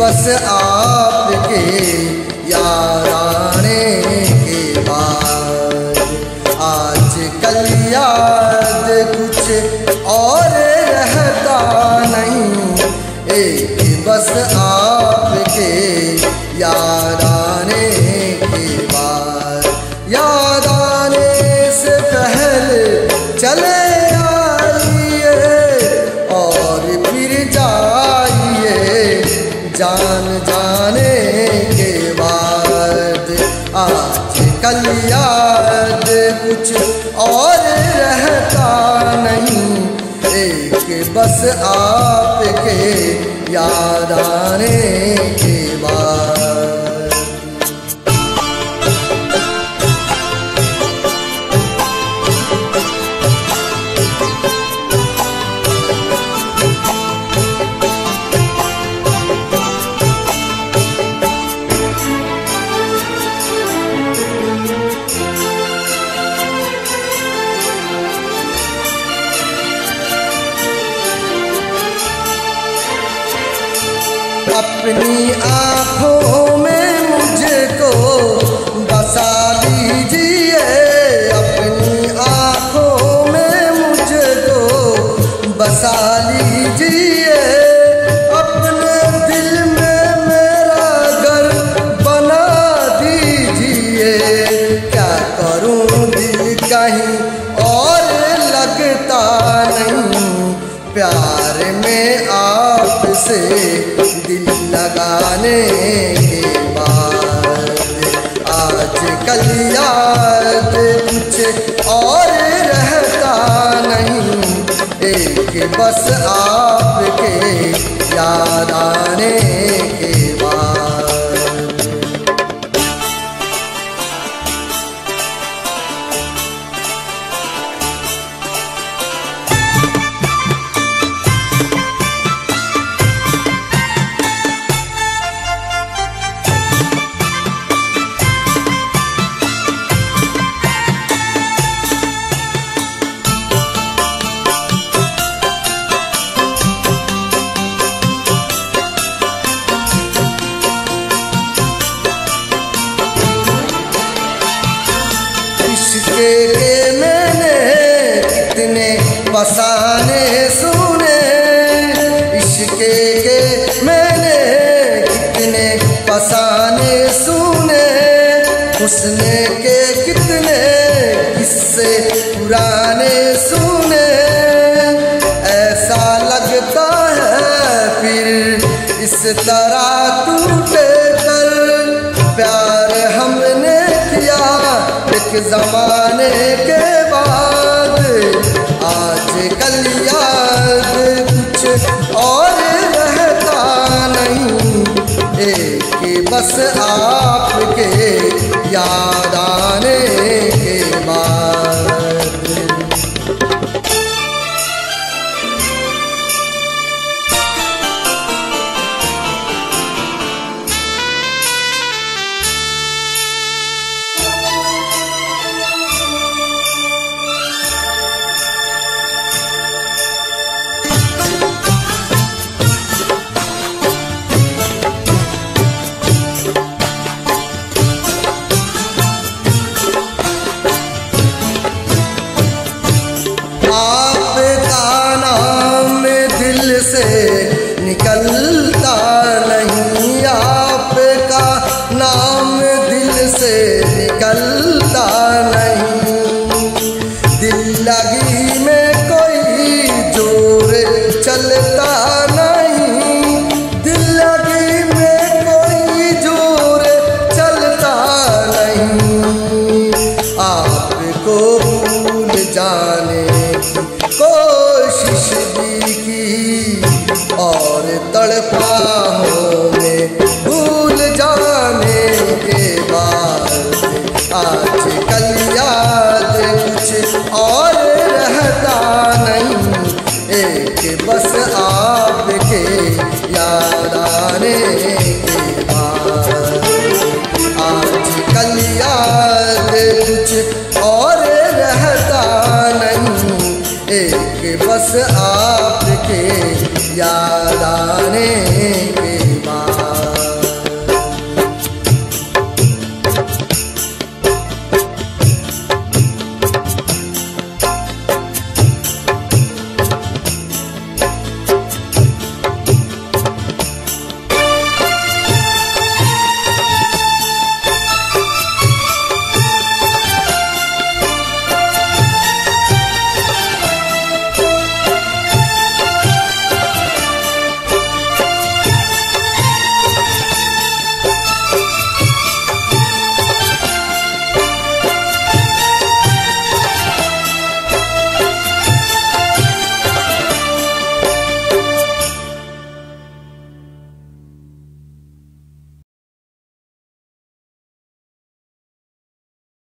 बस आपके याद आने के बाद आजकल याद कुछ और रहता नहीं। एक बस आपके याद आने के बाद, याद आने से पहले चले आइए और फिर जाइए जान जाने के बाद। आजकल याद कुछ और रहता नहीं। एक बस आपके याद आने के बाद। अपनी आँखों में मुझको बसा लीजिए, अपनी आँखों में मुझको बसा लीजिए। अपने दिल में मेरा घर बना दीजिए। क्या करूं दिल कहीं और लगता नहीं। प्यार में आपसे दिल लगाने के बाद आजकल याद कुछ और रहता नहीं। एक बस आपके याद आने के बाद। के मैंने कितने फसाने सुने, इश्क़े के मैंने कितने फसाने सुने। हुस्न के कितने किस्से पुराने सुने। ऐसा लगता है फिर इस तरह टूटे कर प्यार हमने किया एक ज़माने के बाद। आजकल याद कुछ और रहता नहीं। एक बस आपके याद आने के बाद। से निकलता नहीं। आपका नाम दिल से निकलता नहीं। दिल लगी में कोई जोर चलता नहीं। दिल लगी में कोई जोर चलता नहीं। आपको भूल जाने की कोशिश भी की और तड़पा हूँ मैं भूल जाने के बाद। आज